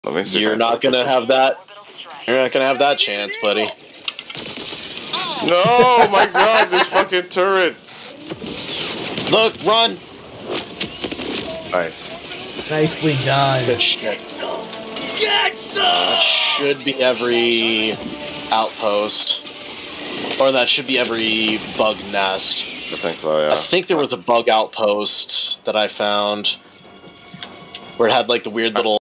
Let me see. You're not gonna have that. You're not gonna have that chance, buddy. No, my God, this fucking turret. Look, run. Nice. Nicely done. Good shit. That should be every outpost. Or that should be every bug nest. I think so, yeah. I think there was a bug outpost that I found where it had like the weird little